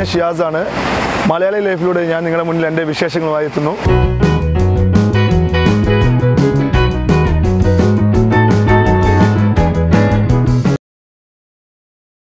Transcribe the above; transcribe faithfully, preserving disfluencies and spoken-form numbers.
ഞാൻ ഷിയാസ് ആണ്. മലയാളി ലൈഫിലൂടെ ഞാൻ നിങ്ങളുടെ മുന്നിൽ എൻ്റെ വിശേഷങ്ങളുമായി എത്തുന്നു.